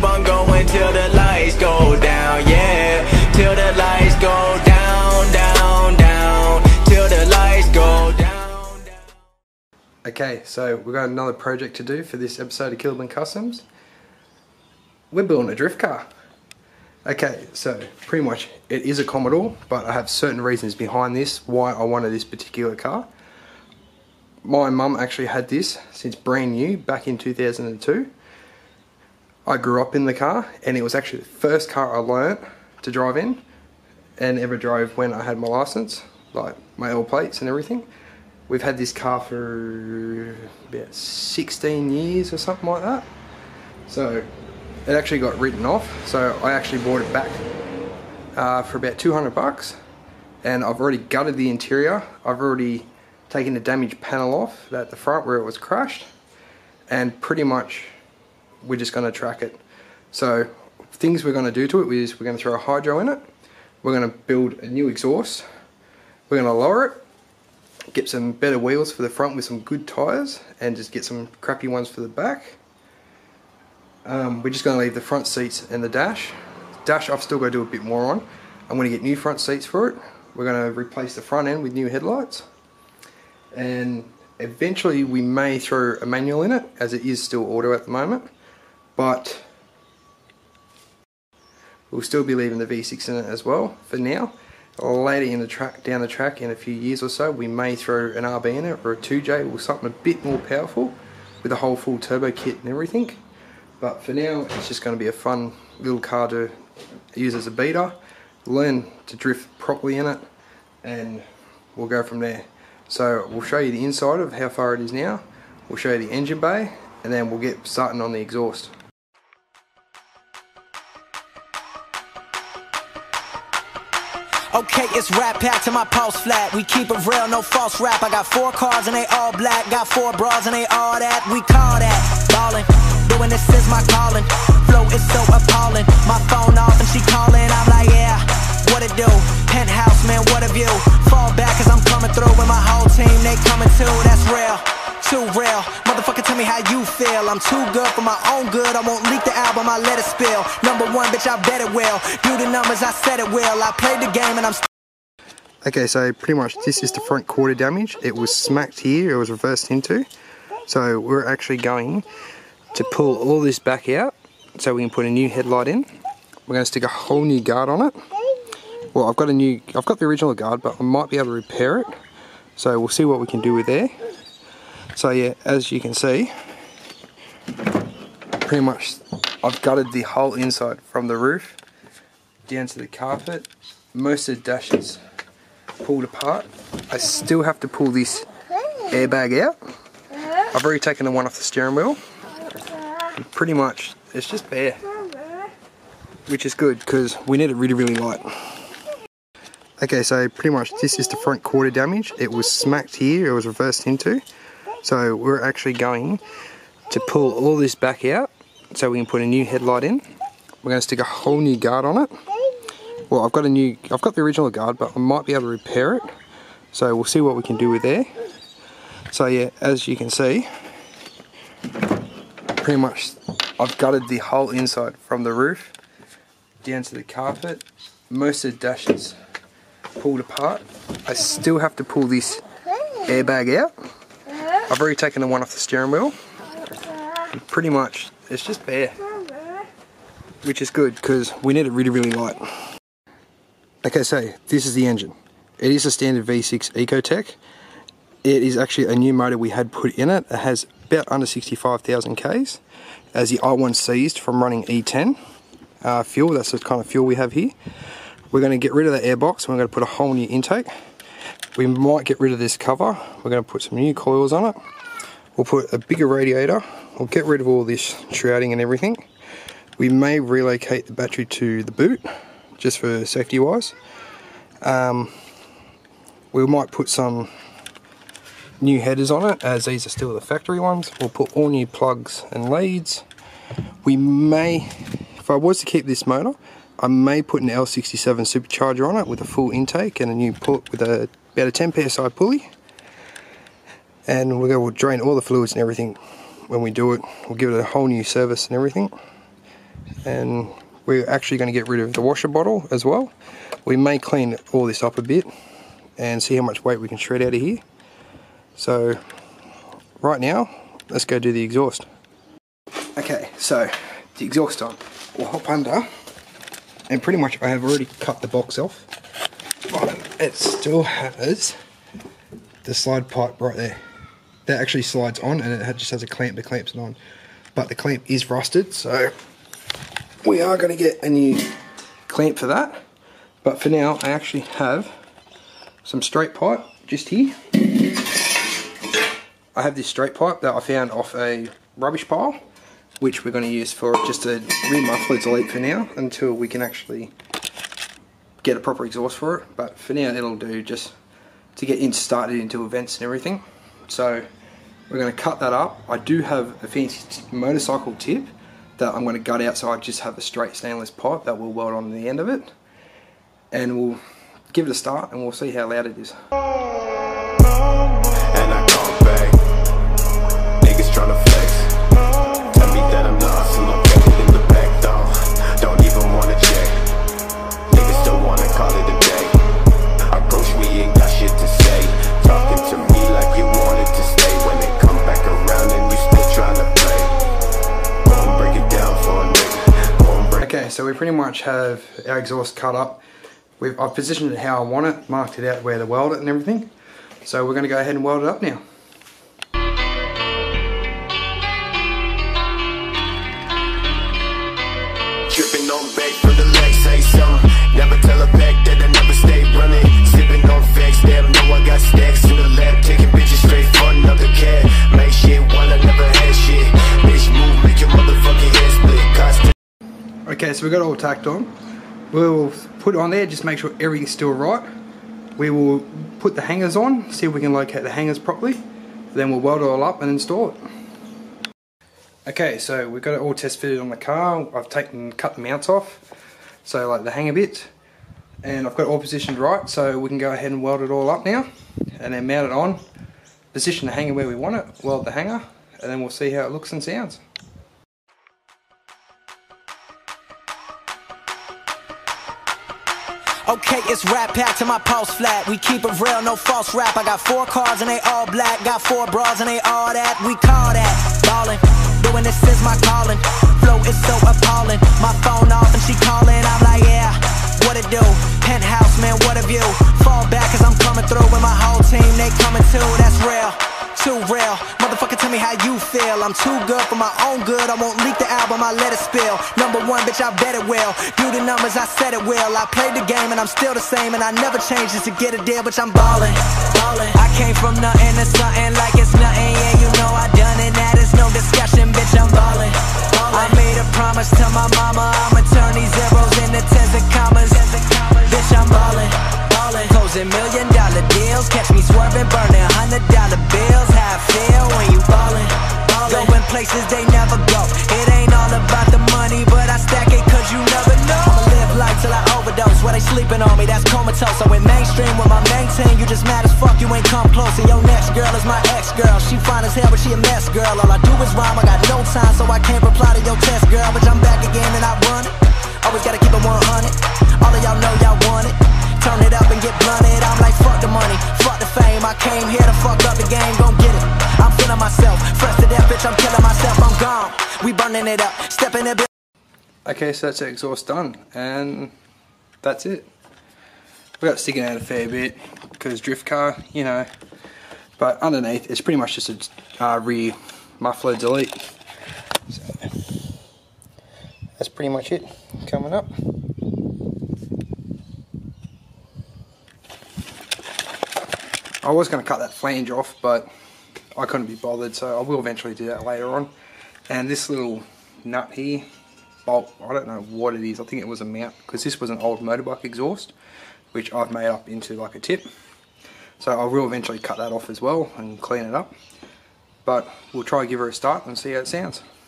keep on going till the lights go down, yeah. Till the lights go down, down, down. Till the lights go down, down. Okay, so we've got another project to do for this episode of Kilburn Customs. We're building a drift car. Okay, so pretty much it is a Commodore, but I have certain reasons behind this, why I wanted this particular car. My mum actually had this since brand new back in 2002. I grew up in the car, and it was actually the first car I learnt to drive in and ever drove when I had my license, like my L plates and everything. We've had this car for about 16 years or something like that. So it actually got written off, so I actually bought it back for about 200 bucks, and I've already gutted the interior. I've already taken the damaged panel off at the front where it was crashed, and pretty much we're just going to track it. So things we're going to do to it is we're going to throw a hydro in it, we're going to build a new exhaust, we're going to lower it, get some better wheels for the front with some good tyres, and just get some crappy ones for the back. We're just going to leave the front seats and the dash. Dash I've still got to do a bit more on. I'm going to get new front seats for it. We're going to replace the front end with new headlights. And eventually we may throw a manual in it, as it is still auto at the moment. But we'll still be leaving the V6 in it as well for now. Later in the track, down the track in a few years or so, we may throw an RB in it, or a 2J, or something a bit more powerful with a whole full turbo kit and everything. But for now, it's just going to be a fun little car to use as a beater, learn to drift properly in it, and we'll go from there. So we'll show you the inside of how far it is now, we'll show you the engine bay, and then we'll get starting on the exhaust. Okay, it's rap pack to my pulse flat. We keep it real, no false rap. I got 4 cars and they all black. Got 4 bras and they all that. We call that ballin'. Doing this is my calling. Flow is so appalling. My phone off and she calling. I'm like, yeah, what it do? Penthouse, man, what a view. Fall back cause I'm coming through with my whole team. They coming too, that's real. Too real. Motherfucker, tell me how you feel. I'm too good for my own good. I won't leak the album, I let it spill. #1, bitch, I bet it will. Do the numbers, I said it will. I played the game and I'm Okay, so pretty much this is the front quarter damage. It was smacked here, it was reversed into. So we're actually going to pull all this back out so we can put a new headlight in. We're going to stick a whole new guard on it. Well, I've got the original guard, but I might be able to repair it. So we'll see what we can do with there. So yeah, as you can see, pretty much I've gutted the whole inside from the roof down to the carpet. Most of the dashes pulled apart. I still have to pull this airbag out. I've already taken the one off the steering wheel. And pretty much it's just bare, which is good because we need it really, really light. Okay, so pretty much this is the front quarter damage. It was smacked here, it was reversed into. So we're actually going to pull all this back out so we can put a new headlight in. We're going to stick a whole new guard on it. Well, I've got the original guard, but I might be able to repair it. So we'll see what we can do with there. So yeah, as you can see, pretty much I've gutted the whole inside from the roof down to the carpet. Most of the dashes pulled apart. I still have to pull this airbag out. I've already taken the one off the steering wheel. And pretty much it's just bare, which is good because we need it really, really light. Okay, so this is the engine. It is a standard V6 Ecotec. It is actually a new motor we had put in it. It has about under 65,000 Ks, as the i1 seized from running E10 fuel. That's the kind of fuel we have here. We're going to get rid of the airbox. We're going to put a whole new intake. We might get rid of this cover. We're going to put some new coils on it. We'll put a bigger radiator. We'll get rid of all this shrouding and everything. We may relocate the battery to the boot, just for safety wise. We might put some new headers on it, as these are still the factory ones. We'll put all new plugs and leads. We may, if I was to keep this motor, I may put an L67 supercharger on it with a full intake and a new port with about a 10 psi pulley. And we'll drain all the fluids and everything when we do it. We'll give it a whole new service and everything. and we're actually going to get rid of the washer bottle as well. We may clean all this up a bit and see how much weight we can shred out of here. So right now, let's go do the exhaust. Okay, so the exhaust time. We'll hop under, and pretty much I have already cut the box off, but it still has the slide pipe right there. That actually slides on, and it just has a clamp that clamps it on. But the clamp is rusted, so we are going to get a new clamp for that. But for now, I actually have some straight pipe just here. I have this straight pipe that I found off a rubbish pile, which we're going to use for just a muffler delete for now, until we can actually get a proper exhaust for it. But for now, it'll do just to get started into events and everything. So we're going to cut that up. I do have a fancy motorcycle tip that I'm going to gut out, so I just have a straight stainless pipe that will weld on the end of it, and we'll give it a start and we'll see how loud it is. And I come back, niggas tryna flex, tell me that I'm lost, I'm located in the back door, don't even wanna check, niggas still wanna call it a day, approach me ain't got shit to say, talking to me like you wanted to stay, when they come back around and you still tryna play, go and break it down for a nigga, go and break. Okay, so we pretty much have our exhaust cut up. I've positioned it how I want it, marked it out where to weld it and everything. So we're going to go ahead and weld it up now. Tripping on back from the legs, say something. Never tell a back that I never stay running. Sipping on facts, damn, know I got stacks in the lab. Taking bitches straight for another cat. Make shit while I never had shit. Bitch move, make your motherfucking head split. Okay, so we got it all tacked on. We'll put it on there, just make sure everything's still right. We will put the hangers on, see if we can locate the hangers properly. Then we'll weld it all up and install it. Okay, so we've got it all test fitted on the car. I've cut the mounts off, so like the hanger bits, and I've got it all positioned right, so we can go ahead and weld it all up now, and then mount it on, position the hanger where we want it, weld the hanger, and then we'll see how it looks and sounds. Okay, it's rap packed to my pulse flat. We keep it real, no false rap. I got 4 cars and they all black. Got 4 bras and they all that. We call that ballin'. Doing this is my calling. Flow is so appalling. My phone off and she calling. I'm like, yeah, what it do? Penthouse, man, what a view. Fall back cause I'm coming through with my whole team. They coming too, that's real. Too real, motherfucker, tell me how you feel. I'm too good for my own good. I won't leak the album, I let it spill. #1, bitch, I bet it will. Do the numbers, I said it will. I played the game and I'm still the same, and I never changed just to get a deal, bitch, I'm ballin'. I came from nothing to something like it's nothing. Yeah, you know I done it, that is no discussion, bitch, I'm ballin'. I made a promise to my mama, I'ma turn these zeros into tens and commas. Bitch, I'm ballin'. Closing $1 million deals, catch me swerving, burning $100 bills. How I feel when you ballin', going places they never go. It ain't all about the money, but I stack it cause you never know. I'ma live life till I overdose, where they sleeping on me, that's comatose. I went mainstream with my main team, you just mad as fuck, you ain't come close. And your next girl is my ex-girl, she fine as hell but she a mess, girl. All I do is rhyme, I got no time, so I can't reply to your test, girl. But I'm back again and I run it, always gotta keep it 100. All of y'all know y'all want it, turn it up and get blunted. I'm like, fuck the money, fuck the fame. I came here to fuck up the game, gon' get it. I'm feeling myself, fresh to death, bitch, I'm killing myself. I'm gone, we burning it up, stepping it. Okay, so that's the exhaust done, and that's it. We got it sticking out a fair bit, because drift car, you know. But underneath, it's pretty much just a rear muffler delete. So, that's pretty much it, coming up. I was going to cut that flange off, but I couldn't be bothered, so I will eventually do that later on. And this little nut here, bolt, I don't know what it is, I think it was a mount, because this was an old motorbike exhaust, which I've made up into like a tip. So I will eventually cut that off as well and clean it up. But we'll try and give her a start and see how it sounds.